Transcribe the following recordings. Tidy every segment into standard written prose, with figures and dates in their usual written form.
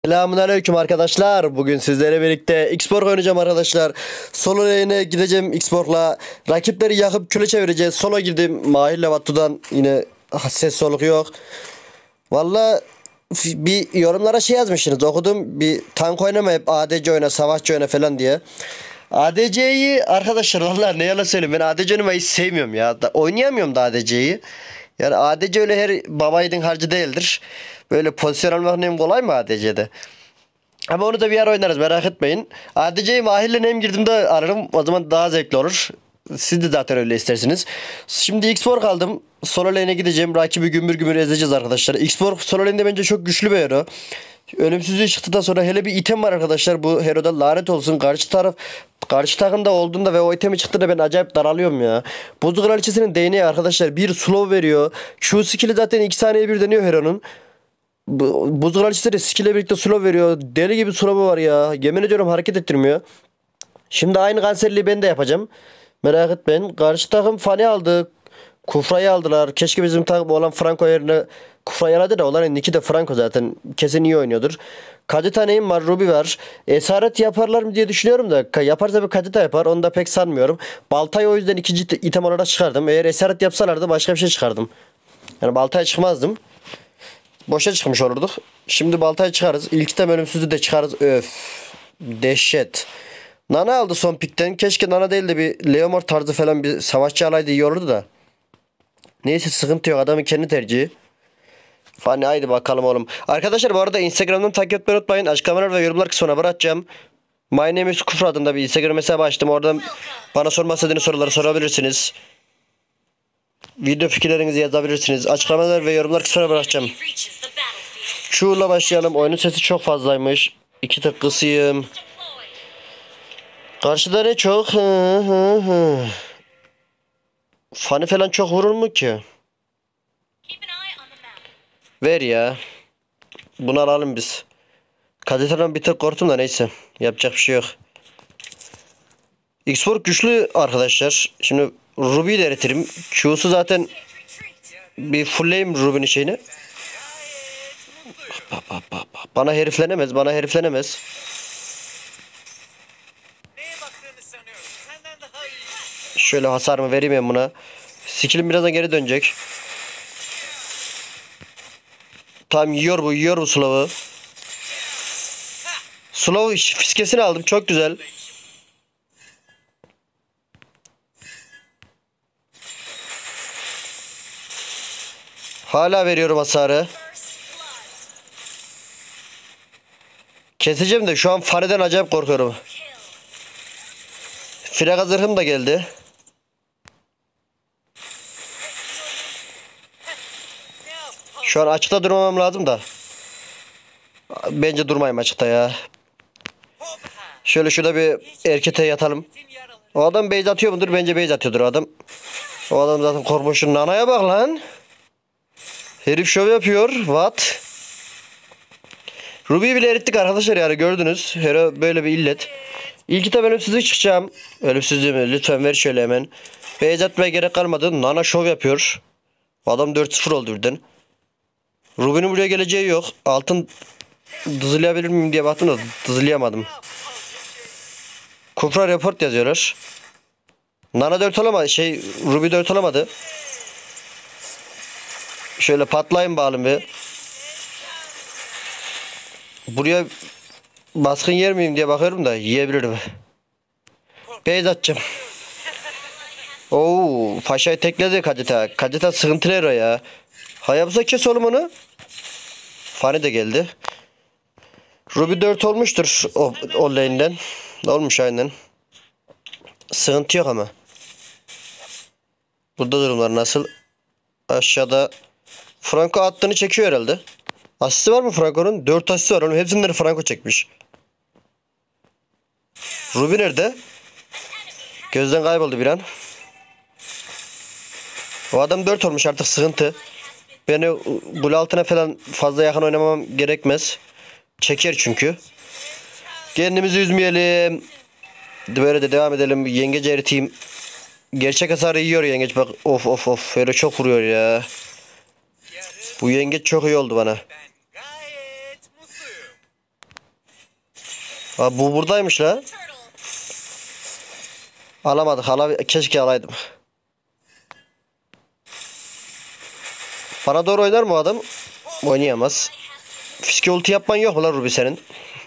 Selamünaleyküm arkadaşlar. Bugün sizlerle birlikte X-Borg oynayacağım arkadaşlar. Solo lane'e gideceğim X-Borg'la. Rakipleri yakıp küle çevireceğiz. Solo girdim. Mahir'le Batu'dan yine ses soluk yok. Valla bir yorumlara şey yazmışsınız. Okudum. Bir tank oynamayıp ADC oyna, savaşçı oyna falan diye. ADC'yi arkadaşlar valla ne yalan söyleyeyim. Ben ADC oynamayı hiç sevmiyorum ya. Oynayamıyorum da ADC'yi. Yani ADC öyle her baba yiğidin harcı değildir. Böyle pozisyon almak nem kolay mı ADC'de? Ama onu da bir ara oynarız, merak etmeyin. ADC'yi Mahir'le hem girdiğimde ararım, o zaman daha zevkli olur. Siz de zaten öyle istersiniz. Şimdi X-Borg aldım. Solo lane'e gideceğim. Rakibi gümbür gümbür ezeceğiz arkadaşlar. X-Borg solo lane'de bence çok güçlü bir hero. Ölümsüzlüğü çıktıktan sonra hele bir item var arkadaşlar. Bu hero'da lanet olsun. Karşı takımda olduğunda ve o itemi çıktığında ben acayip daralıyorum ya. Buzul Kraliçesi'nin değneği arkadaşlar bir slow veriyor. Q skill'i zaten 2 saniye bir deniyor hero'nun. Buzul Kraliçesi de skill'le birlikte slow veriyor. Deli gibi slow'u var ya. Yemin ediyorum hareket ettirmiyor. Şimdi aynı kanserliği ben de yapacağım. Merak etmeyin. Karşı takım Fanny aldı. Kufra'yı aldılar. Keşke bizim takım olan Franco yerine Kufra'yı aldı da olan Nick'i de Franco zaten. Kesin iyi oynuyordur. Kadita neyim var? Ruby var. Esaret yaparlar mı diye düşünüyorum da. Yaparsa bir Kadita yapar. Onu da pek sanmıyorum. Baltayı o yüzden ikinci item olarak çıkardım. Eğer esaret yapsalardı başka bir şey çıkardım. Yani baltaya çıkmazdım. Boşa çıkmış olurduk. Şimdi baltayı çıkarız. İlk item ölümsüzlüğü de çıkarız. Öf. Dehşet. Nana aldı son pikten. Keşke Nana değil de bir Leomord tarzı falan bir savaşçı alaydı, iyi olurdu da. Neyse sıkıntı yok. Adamın kendi tercihi. Fani haydi bakalım oğlum. Arkadaşlar bu arada Instagram'dan takip etmeyi unutmayın. Açıklamalar ve yorumlar kısmına bırakacağım. My name is Kufra adında bir Instagram hesabı açtım. Oradan bana sormak istediğiniz soruları sorabilirsiniz. Video fikirlerinizi yazabilirsiniz. Açıklamalar ve yorumlar kısmına bırakacağım. Q'la başlayalım. Oyunun sesi çok fazlaymış. 2 tık kısayım. Karşıda ne çok? Fani falan çok vurur mu ki? Ver ya. Bunu alalım biz. Kadita'dan bir tık korktum da neyse. Yapacak bir şey yok. X-Borg güçlü arkadaşlar. Şimdi Ruby'yi de eritirim. Q'su zaten bir fullleyim Ruby'nin şeyini. Bana heriflenemez. Bana heriflenemez. Şöyle hasarımı vereyim ben buna. Skill'im birazdan geri dönecek. Tamam yiyor bu slow'u. Slow fiskesini aldım, çok güzel. Hala veriyorum hasarı. Keseceğim de şu an Fari'den acayip korkuyorum. Frega zırhım da geldi. Şu an açıkta durmamam lazım da. Bence durmayayım açıkta ya. Şöyle şurada bir erkete yatalım. O adam base atıyor mudur? Bence base atıyordur o adam. O adam zaten korkmuştur. Nana'ya bak lan. Herif şov yapıyor. What? Ruby'yi bile erittik arkadaşlar, yani gördünüz. Hero böyle bir illet. İlk kitap ölümsüzlük çıkacağım. Ölümsüzlüğümü lütfen ver şöyle hemen. Base atmaya gerek kalmadı. Nana şov yapıyor. Adam 4-0 oldu birden. Ruby'nin buraya geleceği yok. Altın dızlayabilir miyim diye baktım da dızlayamadım. Kufra report yazıyorlar. Nana 4 olamadı. Ruby 4 olamadı. Şöyle patlayın bakalım bir. Buraya baskın yer miyim diye bakıyorum da yiyebilirim. Base atacağım. Oo, Paşa'yı tekledi Kadita. Kadita sıkıntılı hero ya. Hayabusa kes oğlum onu. Fanny de geldi. Ruby 4 olmuştur o lane'den. Olmuş aynen. Sıkıntı yok ama. Burada durumlar nasıl? Aşağıda Franco attığını çekiyor herhalde. Asisti var mı Franco'nun? 4 asisti var. Onun hepsinden Franco çekmiş. Ruby nerede? Gözden kayboldu bir an. O adam 4 olmuş, artık sıkıntı. Beni gol altına falan fazla yakın oynamam gerekmez. Çeker çünkü. Kendimizi üzmeyelim. Böyle de devam edelim. Yengeci eriteyim. Gerçek hasarı yiyor yengeç, bak. Of. Öyle çok vuruyor ya. Bu yengeç çok iyi oldu bana. Ha, bu buradaymış la. Alamadık. Keşke alaydım. Bana doğru oynar mı o adam? Oynayamaz. Fiske ulti yapman yok mu lan Ruby senin?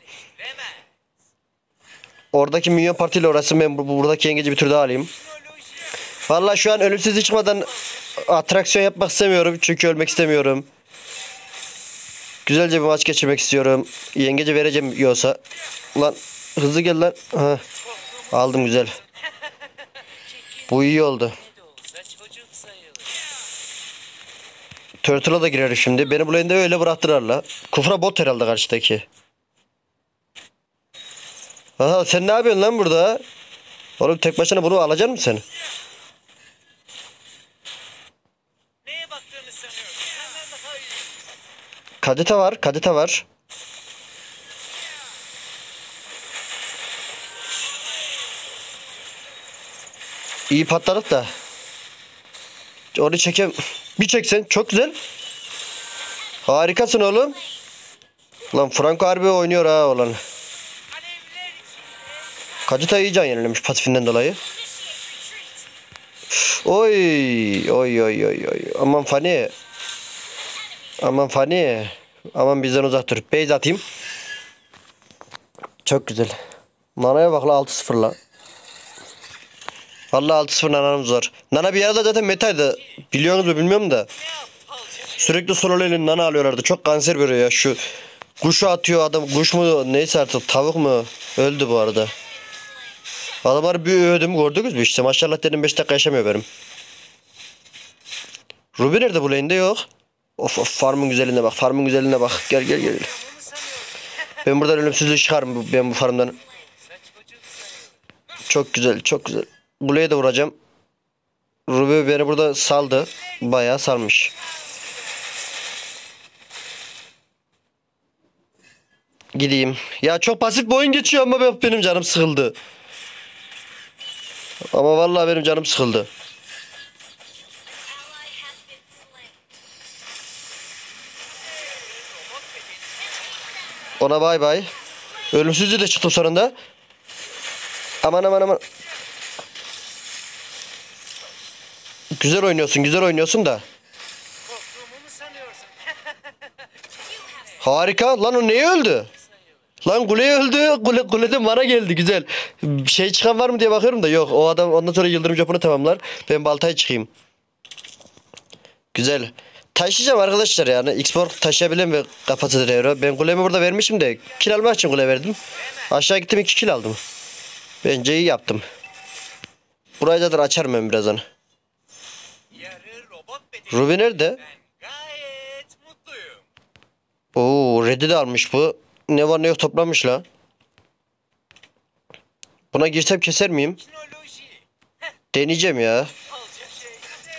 Oradaki minyon partiyle uğraşsın, ben buradaki yengeci bir tur daha alayım. Vallahi şu an ölümsüzlüğü çıkmadan atraksiyon yapmak istemiyorum. Çünkü ölmek istemiyorum. Güzelce bir maç geçirmek istiyorum. Yengeci vereceğim yiyorsa. Ulan hızlı gel lan. Ha. Aldım güzel. Bu iyi oldu. Turtle'a da girer şimdi. Beni bu lane'de öyle bıraktılar la. Kufra bot herhalde karşıdaki. Aha, sen ne yapıyorsun lan burada? Oğlum tek başına bunu alacak mısın sen? Neye baktığını sanıyorsun? Senden daha iyi. Kadita var. İyi patladık da. Onu çekem. Bir çeksen çok güzel. Harikasın oğlum. Lan Franco harbi oynuyor ha olan. Alevler içinde. Kadita iyi can yenilemiş pasifinden dolayı. Oy. Aman Fani. Aman bizden uzak dur. Base atayım. Çok güzel. Nana'ya bak la 6-0 la. Vallahi 6-0 Nana'mız var. Nana bir arada zaten metaydı. Biliyorsunuz mu bilmiyorum da. Sürekli solo lane'in Nana alıyorlardı. Çok kanser veriyor ya. Şu kuşu atıyor adam. Kuş mu neyse artık, tavuk mu? Öldü bu arada. Adamlar bir ödüm gördünüz mü işte. Maşallah dedim 5 dakika yaşamıyor benim. Ruby nerede bu lane'de yok. Of farmın güzelliğine bak. Gel. Ben buradan ölümsüzlüğü çıkarım ben bu farmdan. Çok güzel. Buraya da vuracağım. Ruby beni burada saldı. Bayağı salmış. Gideyim. Ya çok pasif bir oyun geçiyor ama benim canım sıkıldı. Ama vallahi benim canım sıkıldı. Ona bay bay. Ölümsüzlüğü de çıktım sonunda. Aman. Güzel oynuyorsun da. Korktuğumu mu sanıyorsun? Harika. Lan o neye öldü? Lan kule öldü. Kuleden bana geldi. Güzel. Bir şey çıkan var mı diye bakıyorum da yok. O adam ondan sonra yıldırım capını tamamlar. Ben baltaya çıkayım. Güzel. Taşıyacağım arkadaşlar yani. X-Borg taşıyabilen bir kapasitede euro. Ben kulemi burada vermişim de kill almak için kule verdim. Aşağı gittim 2 kill aldım. Bence iyi yaptım. Burayı zaten açarım ben birazdan. Yarı robot bedeni. Ruby nerede? Ben gayet mutluyum. Oo, red'i de almış bu. Ne var ne yok toplamış la. Buna girsem keser miyim? Teknoloji. Deneyeceğim ya. Alacak şey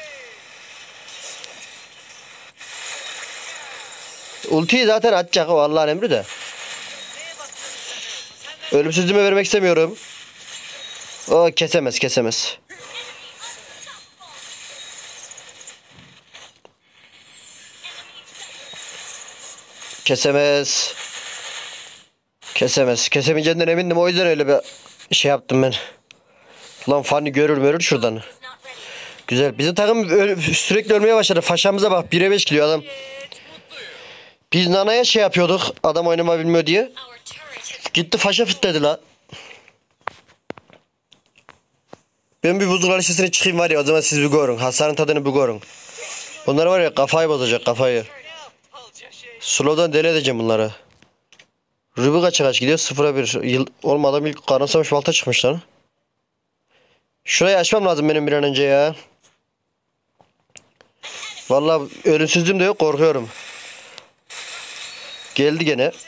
değil. Ultiyi zaten atacak o Allah'ın emri de. Neye baktığını sanıyorsun? Senden Ölümsüzlüğümü vermek istemiyorum. O kesemez. Kesemeyeceğinden emindim, o yüzden öyle bir şey yaptım ben. Lan Fanny görür şuradan. Güzel. Bizim takım sürekli ölmeye başladı. Faşamıza bak, 1'e 5 gidiyor adam. Biz Nana'ya şey yapıyorduk. Adam oynama bilmiyor diye. Gitti faşa fitledi la. Ben bir buzullar listesine çıkayım var ya, o zaman siz bir görün. Hasarın tadını bir görün. Bunlar var ya, kafayı bozacak kafayı. alacak şey. Slow'dan deli edeceğim bunları. Ruby kaç gidiyor? 0'a 1. Yıl olmadan ilk kanatsamış balta çıkmış lan. Şurayı açmam lazım benim bir an önce ya. Vallahi ölümsüzlüğüm de yok, korkuyorum. Geldi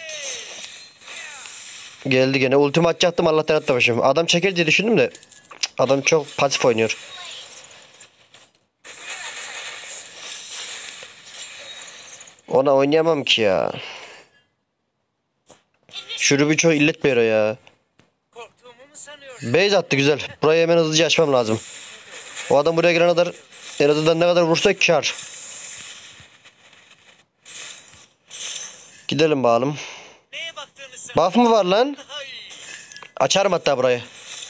gene. Ultimi atacaktım, Allah'tan atmamışım. Adam çeker diye düşündüm de. Adam çok pasif oynuyor. Ona oynayamam ki ya. Şu Ruby çok illetmiyor ya. Korktuğumu mu sanıyorsun? Base attı güzel. Burayı hemen hızlıca açmam lazım. O adam buraya gelene kadar en azından ne kadar vursak kar. Gidelim bakalım. Neye baktığını sanıyorsun? Buff mı var lan? Daha iyi. Açarım hatta burayı.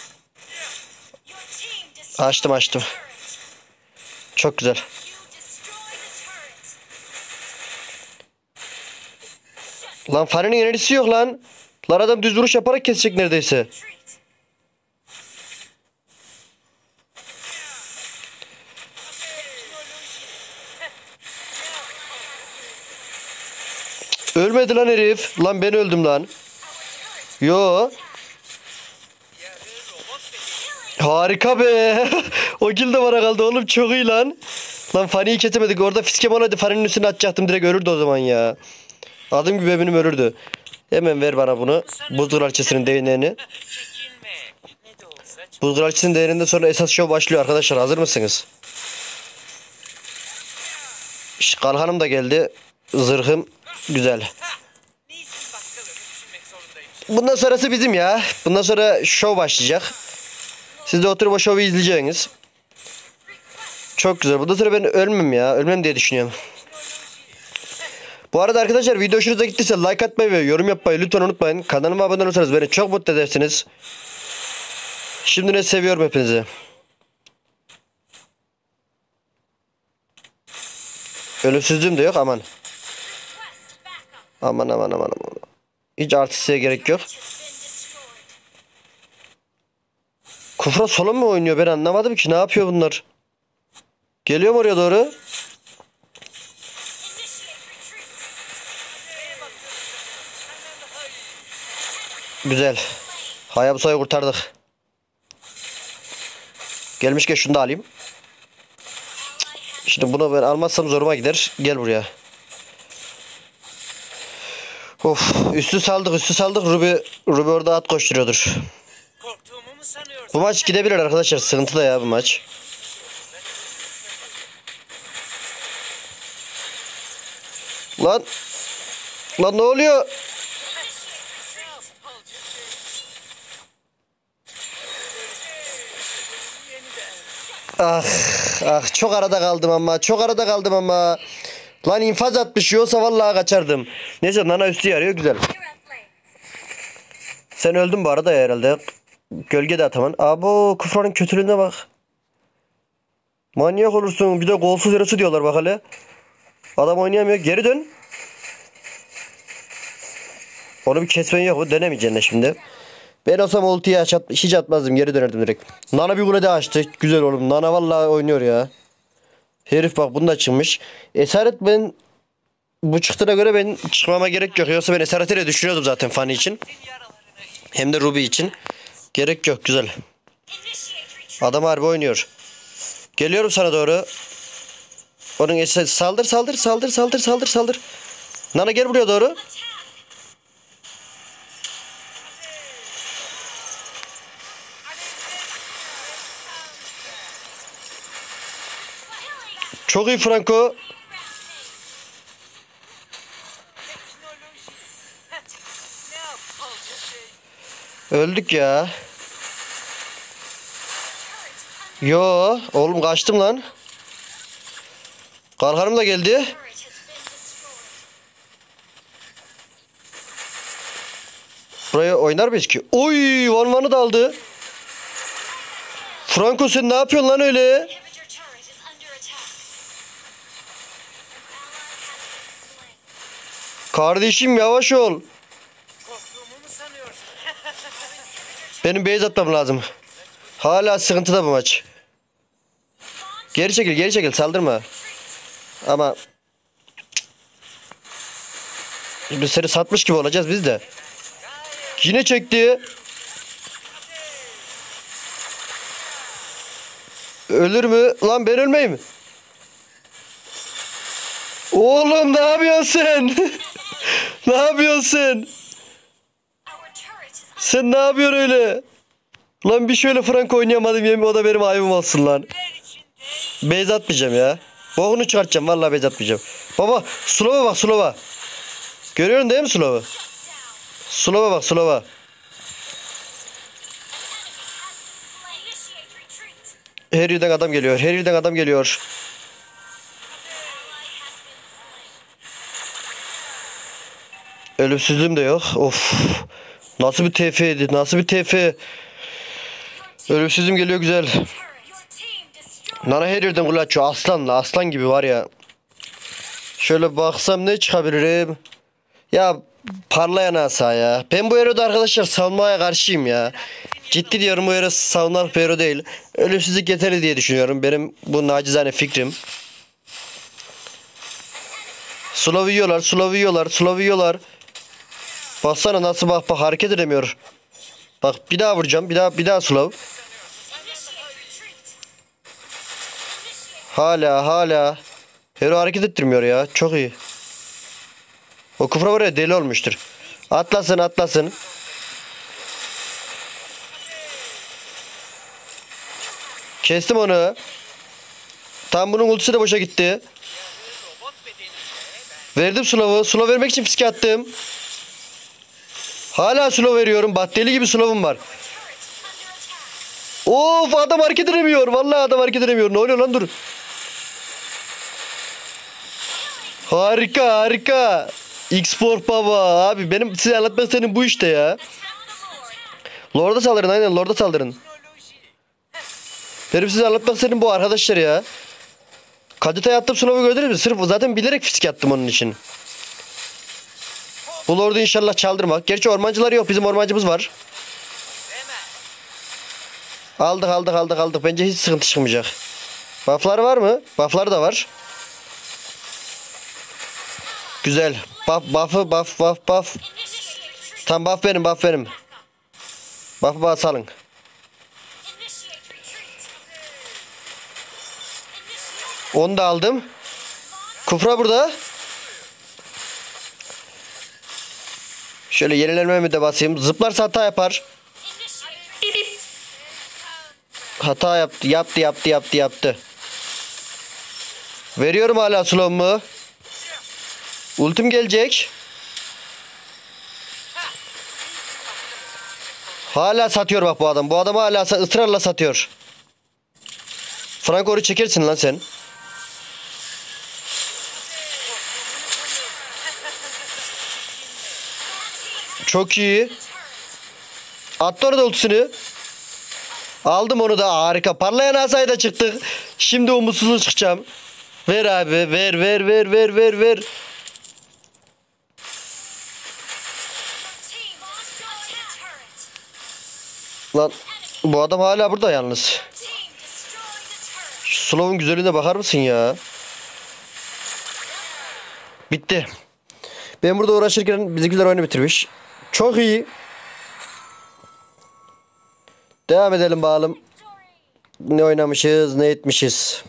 Açtım açtım. Çok güzel. Lan farenin enerjisi yok lan. Lan adam düz vuruş yaparak kesecek neredeyse. Ölmedi lan herif. Lan ben öldüm lan. Yo. Harika be. O kill de bana kaldı oğlum, çok iyi lan. Lan Fanny'yi kesemedik. Orada fiskem olaydı Fanny'nin üstüne atacaktım, direkt ölürdü o zaman ya. Adım gibi eminim ölürdü. Hemen ver bana bunu. Buz kraliçesinin değneğini. Çekinme. Ne de olsa Buz kraliçesinin değneğinden sonra esas show başlıyor arkadaşlar. Hazır mısınız? Kalkanım da geldi. Zırhım güzel. niçin başkalarını düşünmek zorundayım? Bundan sonrası bizim ya. Bundan sonra show başlayacak. Siz de oturup o show'u izleyeceksiniz. Çok güzel. Bundan sonra ben ölmem ya. Ölmem diye düşünüyorum. Bu arada arkadaşlar, video hoşunuza gittiyse like atmayı ve yorum yapmayı lütfen unutmayın. Kanalıma abone olursanız beni çok mutlu edersiniz. Şimdiden seviyorum hepinizi. Ölümsüzlüğüm de yok, aman. Aman aman aman aman. Hiç artistliğe gerek yok. Kufra solo mu oynuyor, ben anlamadım ki, ne yapıyor bunlar? Geliyorum oraya doğru. Güzel. Hayabusa'yı kurtardık. Gelmişken şunu da alayım. Şimdi bunu ben almazsam zoruma gider. Gel buraya. Of, üstü saldık üstü saldık. Ruby orada at koşturuyordur. Korktuğumu mu sanıyorsun? Bu maç gidebilir arkadaşlar. Sıkıntı da ya bu maç. Lan. Lan ne oluyor? Ah ah, çok arada kaldım ama. Çok arada kaldım ama. Lan infaz atmış, yoksa vallahi kaçardım. Neyse, Nana üstü yarıyor, güzel. Sen öldün bu arada ya herhalde. Gölge de ataman. Abo, Kufra'nın kötülüğüne bak. Manyak olursun. Bir de golsuz yarısı diyorlar bak hele. Adam oynayamıyor. Geri dön. Onu bir kesmen yok mu? Denemeyeceksin şimdi. Ben olsam ultiyi hiç atmazdım. Geri dönerdim direkt. Nana bir kule de açtı. Güzel oğlum. Nana vallahi oynuyor ya. Herif bak, bunu da çıkmış. Esaret, ben bu çıktığına göre ben çıkmama gerek yok. Yoksa ben Esaret'e düşünüyordum zaten Fanny için. Hem de Ruby için. Gerek yok, güzel. Adam harbi oynuyor. Geliyorum sana doğru. Onun saldır saldır saldır saldır saldır saldır. Nana gel buraya doğru. Çok iyi Franco. Ne aptalca şey. Öldük ya. Yo oğlum, kaçtım lan. Kalkanım da geldi. Buraya oynar mıyız ki? Oy, Van'ı da aldı. Franco, sen ne yapıyorsun lan öyle? Kardeşim yavaş ol. Korktuğumu mu sanıyorsun? Benim base atmam lazım. Hala sıkıntıda bu maç. Geri çekil geri çekil, saldırma. Ama biz seni satmış gibi olacağız biz de. Yine çekti. Ölür mü? Lan ben ölmeyeyim. Oğlum ne yapıyorsun sen? Ne yapıyorsun sen? Sen ne yapıyorsun öyle? Lan bir şöyle Frank oynayamadım, yemin, o da benim ayıbım olsun lan. Base atmayacağım ya. Bokunu çıkartacağım, vallahi base atmayacağım. Baba slow'a bak, slow'a. Görüyorsun değil mi slow'u? Slow'a bak, slow'a. Her yerden adam geliyor. Her yerden adam geliyor. Ölümsüzlüğüm de yok. Of. Nasıl bir TF'ydi? Nasıl bir TF? Ölümsüzüm geliyor güzel. Nana her yerden gol atıyor. Aslanla. Aslan gibi var ya. Şöyle baksam ne çıkabilirim? Ya parlayan asa ya. Ben bu hero'da arkadaşlar savunmaya karşıyım ya. Ciddi diyorum, bu hero savunmalık bir hero değil. Ölümsüzlük yeterli diye düşünüyorum. Benim bu nacizane fikrim. Slow yiyorlar, slow yiyorlar, slow yiyorlar. Baksana nasıl, bak hareket edemiyor. Bak bir daha vuracağım, bir daha slow. Hala. Hero hareket ettirmiyor ya. Çok iyi. O kufra var ya, deli olmuştur. Atlasın. Kestim onu. Tam bunun ultisi de boşa gitti. Robot bedeninde Verdim slow'u. Slow vermek için fiske attım. Hala slow veriyorum. Bak deli gibi slow'um var. Of, adam hareket edemiyor. Vallahi adam hareket edemiyor. Ne oluyor lan, dur. Harika. X-Sport baba. Abi benim size anlatmak istediğim bu işte ya. Lord'a saldırın, aynen Lord'a saldırın. teknoloji. Benim size anlatmak istediğim bu arkadaşlar ya. Kadita attım, slow'u gördünüz mü? Sırf zaten bilerek fiske attım onun için. Bu Lord'u inşallah çaldırmak. Gerçi ormancılar yok. Bizim ormancımız var. Aldık. Bence hiç sıkıntı çıkmayacak. Buff'ları var mı? Buff'ları da var. Güzel. Buff. Tam buff benim. Buff'ı bana salın. Onu da aldım. Kufra burada. Şöyle yenilenmemi de basayım. Zıplarsa hata yapar. Hata yaptı. Veriyorum hala slow'umu. Ultim gelecek. Hala satıyor bak bu adam. Bu adam hala ısrarla satıyor. Franco'yu çekersin lan sen. Çok iyi. Attı orada ultisini. Aldım onu da, harika. Parlayan asayla çıktık. Şimdi umutsuzluğu çıkacağım. Ver abi, ver. Lan bu adam hala burada yalnız. Şu slow'un güzelliğine bakar mısın ya? Bitti. Ben burada uğraşırken bizimkiler oyunu bitirmiş. Çok iyi. Devam edelim bakalım. Ne oynamışız, ne etmişiz.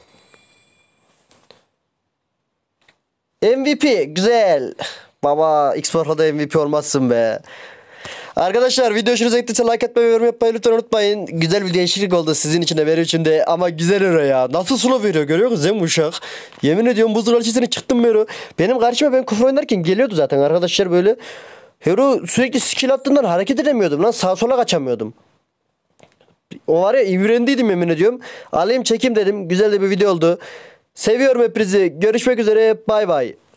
MVP güzel. Baba X-Spor'da MVP olmazsın be. Arkadaşlar video hoşunuza gittiyse like etmeyi ve yorum yapmayı lütfen unutmayın. Güzel bir değişiklik oldu sizin için de benim için de. Ama güzel hero ya. Nasıl slow veriyor, görüyor musunuz değil mi uşak? Yemin ediyorum buzdur ölçüsüne çıktım hero. Benim karşıma ben kufra oynarken geliyordu zaten arkadaşlar böyle. Hero sürekli skill attığından hareket edemiyordum lan. Sağa sola kaçamıyordum. O var ya, imrendiydim yemin ediyorum. Alayım çekeyim dedim. Güzel de bir video oldu. Seviyorum hepinizi. Görüşmek üzere. Bay bay.